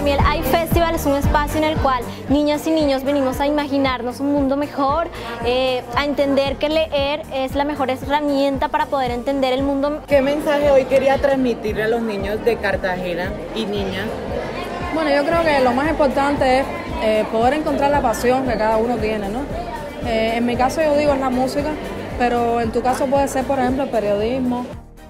mí el iFestival es un espacio en el cual niñas y niños venimos a imaginarnos un mundo mejor, a entender que leer es la mejor herramienta para poder entender el mundo. ¿Qué mensaje hoy quería transmitirle a los niños de Cartagena y niñas? Bueno, yo creo que lo más importante es poder encontrar la pasión que cada uno tiene, ¿no? En mi caso yo digo es la música, pero en tu caso puede ser, por ejemplo, el periodismo.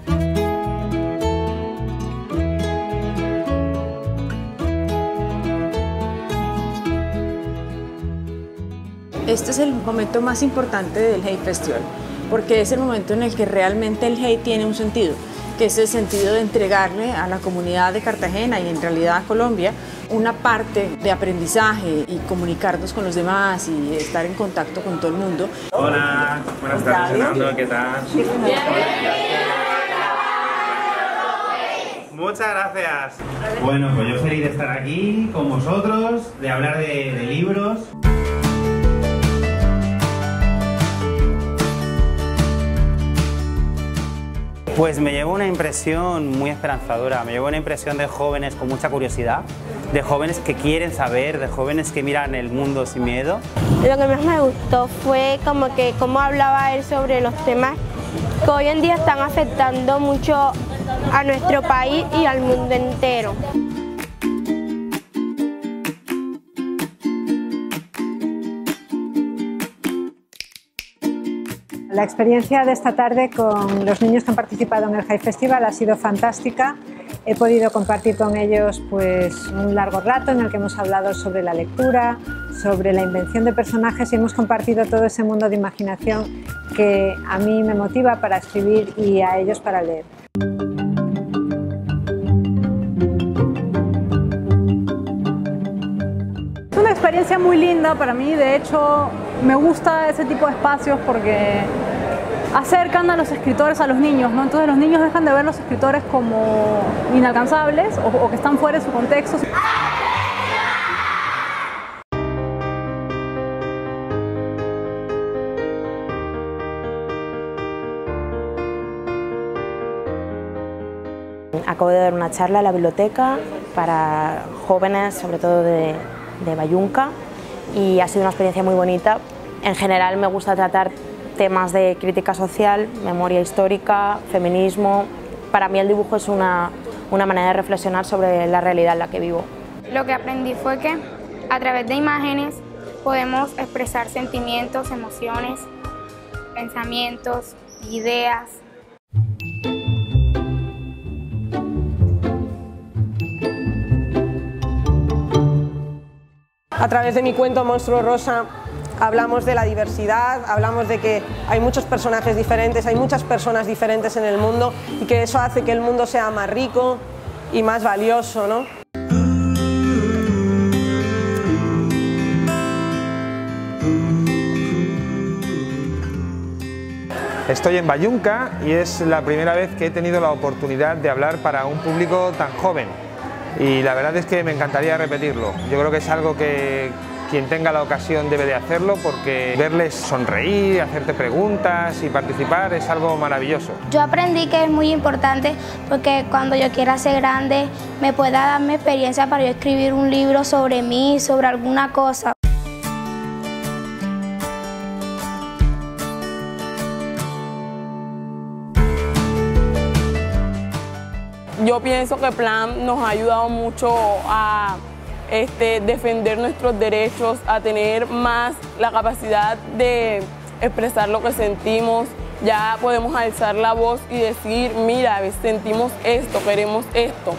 Este es el momento más importante del Hey Festival, porque es el momento en el que realmente el Hey tiene un sentido, que es el sentido de entregarle a la comunidad de Cartagena y en realidad a Colombia una parte de aprendizaje y comunicarnos con los demás y estar en contacto con todo el mundo. Hola, buenas tardes, Fernando, ¿qué tal? Bien. Muchas gracias. Bueno, pues yo feliz de estar aquí con vosotros, de hablar de libros. Pues me llevo una impresión muy esperanzadora, me llevo una impresión de jóvenes con mucha curiosidad, de jóvenes que quieren saber, de jóvenes que miran el mundo sin miedo. Lo que más me gustó fue como que cómo hablaba él sobre los temas que hoy en día están afectando mucho a nuestro país y al mundo entero. La experiencia de esta tarde con los niños que han participado en el Hey Festival ha sido fantástica. He podido compartir con ellos pues, un largo rato en el que hemos hablado sobre la lectura, sobre la invención de personajes y hemos compartido todo ese mundo de imaginación que a mí me motiva para escribir y a ellos para leer. Es una experiencia muy linda para mí, de hecho me gusta ese tipo de espacios porque acercan a los escritores a los niños, ¿no? Entonces los niños dejan de ver a los escritores como inalcanzables o que están fuera de su contexto. Acabo de dar una charla en la biblioteca para jóvenes, sobre todo de Bayunca, y ha sido una experiencia muy bonita. En general me gusta tratar temas de crítica social, memoria histórica, feminismo. Para mí el dibujo es una manera de reflexionar sobre la realidad en la que vivo. Lo que aprendí fue que a través de imágenes podemos expresar sentimientos, emociones, pensamientos, ideas. A través de mi cuento Monstruo Rosa hablamos de la diversidad, hablamos de que hay muchos personajes diferentes, hay muchas personas diferentes en el mundo y que eso hace que el mundo sea más rico y más valioso, ¿no? Estoy en Bayunca y es la primera vez que he tenido la oportunidad de hablar para un público tan joven. Y la verdad es que me encantaría repetirlo. Yo creo que es algo que quien tenga la ocasión debe de hacerlo porque verles sonreír, hacerte preguntas y participar es algo maravilloso. Yo aprendí que es muy importante porque cuando yo quiera ser grande me pueda darme experiencia para yo escribir un libro sobre mí, sobre alguna cosa. Yo pienso que Plan nos ha ayudado mucho a defender nuestros derechos, a tener más la capacidad de expresar lo que sentimos. Ya podemos alzar la voz y decir, mira, sentimos esto, queremos esto.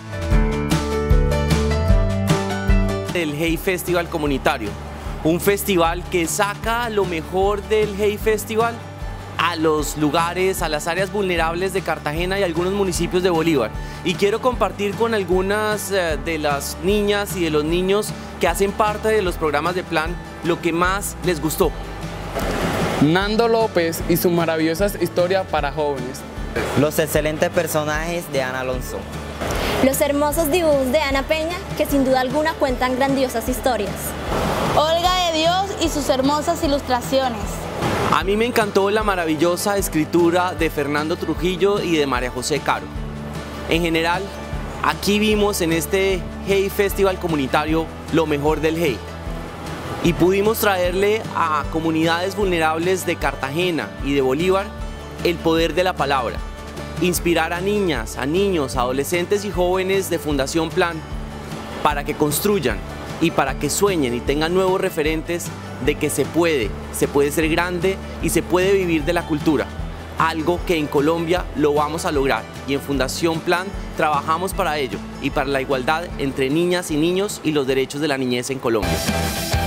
El Hey Festival comunitario, un festival que saca lo mejor del Hey Festival a los lugares, a las áreas vulnerables de Cartagena y algunos municipios de Bolívar. Y quiero compartir con algunas de las niñas y de los niños que hacen parte de los programas de Plan lo que más les gustó. Nando López y sus maravillosas historias para jóvenes. Los excelentes personajes de Ana Alonso. Los hermosos dibujos de Ana Peña, que sin duda alguna cuentan grandiosas historias. Olga de Dios y sus hermosas ilustraciones. A mí me encantó la maravillosa escritura de Fernando Trujillo y de María José Caro. En general, aquí vimos en este Hey Festival Comunitario Lo Mejor del Hey. Y pudimos traerle a comunidades vulnerables de Cartagena y de Bolívar el poder de la palabra. Inspirar a niñas, a niños, adolescentes y jóvenes de Fundación Plan para que construyan y para que sueñen y tengan nuevos referentes de que se puede ser grande y se puede vivir de la cultura. Algo que en Colombia lo vamos a lograr y en Fundación Plan trabajamos para ello y para la igualdad entre niñas y niños y los derechos de la niñez en Colombia.